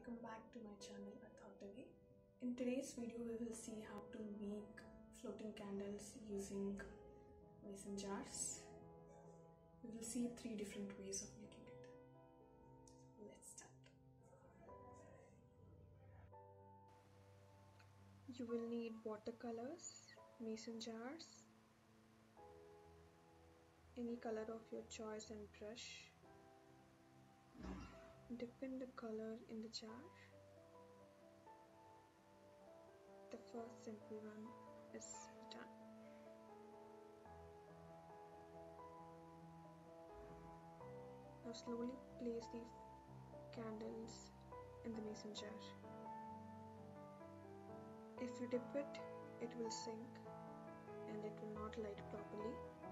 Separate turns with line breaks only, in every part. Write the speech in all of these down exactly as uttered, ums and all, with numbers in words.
welcome back to my channel Athotavi. In today's video we will see how to make floating candles using mason jars. We will see three different ways of making it. So let's start. You will need watercolors, mason jars, any color of your choice and brush. Dip in the color in the jar. The first simple one is done. Now slowly place these candles in the mason jar. If you dip it, it will sink and it will not light properly.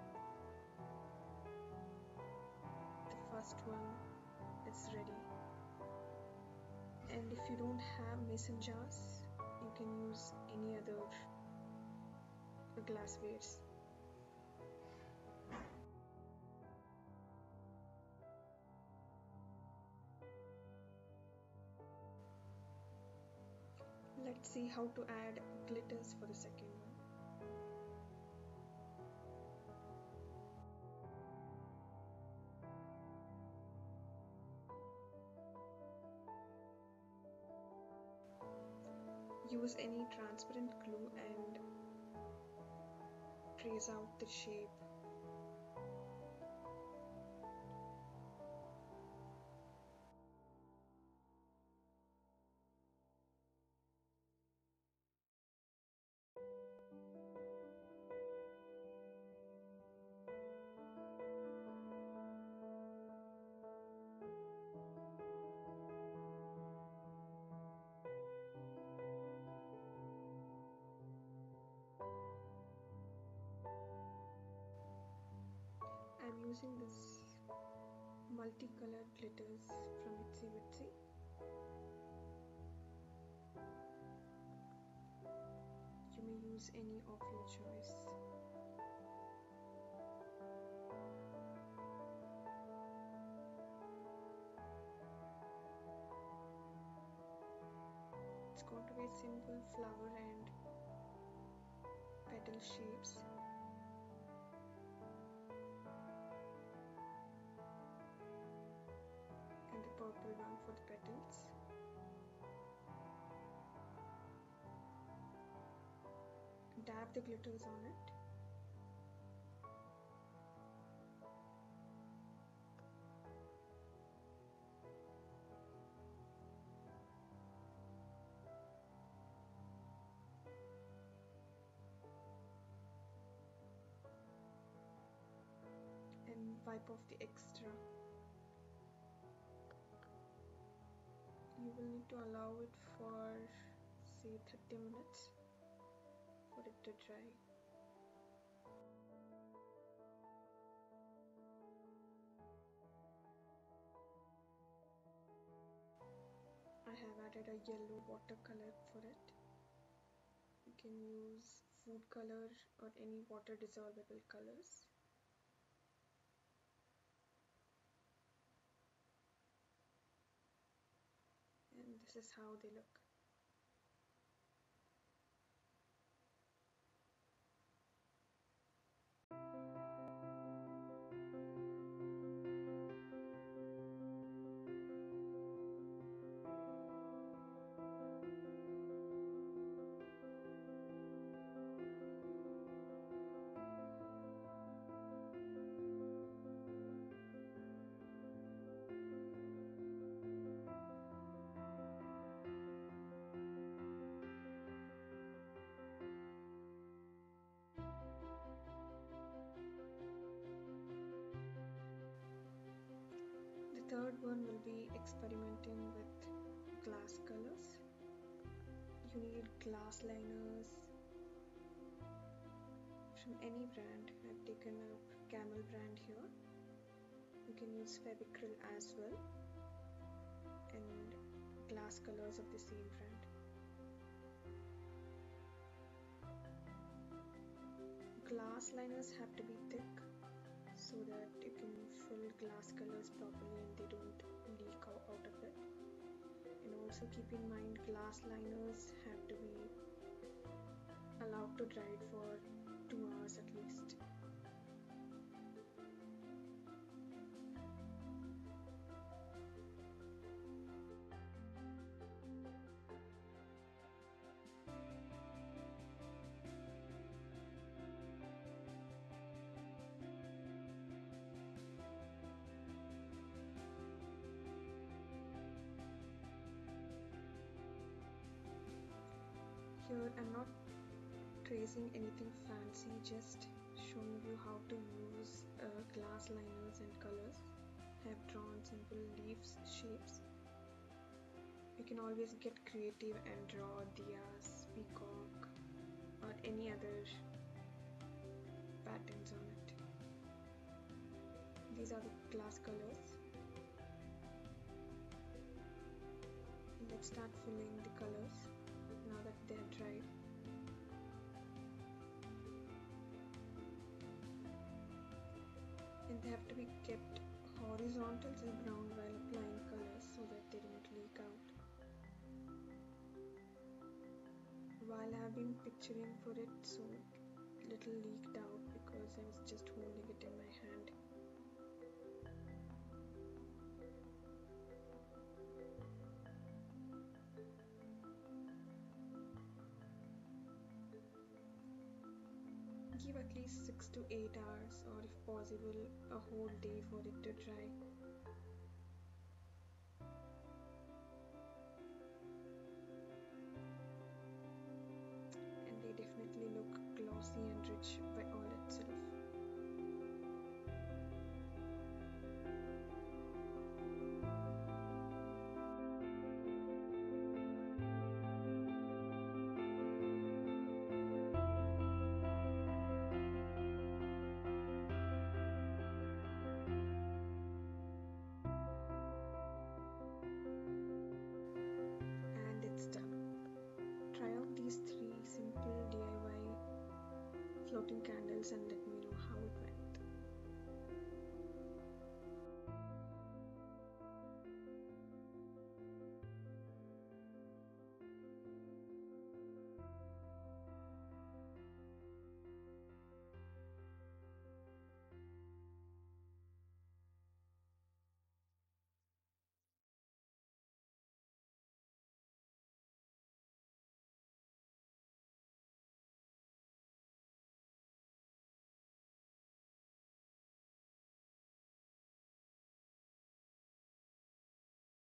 The first one is ready. And if you don't have mason jars, you can use any other glasswares. Let's see how to add glitters for the second one. Use any transparent glue and trace out the shape. I'm using this multicolored glitters from Itsy Bitsy. You may use any of your choice. It's going to be simple flower and petal shapes. And the purple one for the petals. Dab the glitters on it. And wipe off the extra. You will need to allow it for say thirty minutes for it to dry. I have added a yellow watercolor for it. You can use food color or any water dissolvable colors. And this is how they look. The third one will be experimenting with glass colors. You need glass liners from any brand. I've taken a Camel brand here. You can use Fevicryl as well, and glass colors of the same brand. Glass liners have to be thick so that you can fill glass colors properly and they don't leak out of it. And also keep in mind glass liners have to be allowed to dry for two hours at least. Here I'm not tracing anything fancy, just showing you how to use uh, glass liners and colors. I have drawn simple leaves shapes. You can always get creative and draw diyas, peacock or any other patterns on it. These are the glass colors. Let's start filling the colors now that they are dried. And they have to be kept horizontal to the ground while applying colors so that they don't leak out. While I have been picturing for it, so little leaked out because I was just holding it in my hand. Give at least six to eight hours, or if possible a whole day for it to dry. And they definitely look glossy and rich by all itself. Floating candles and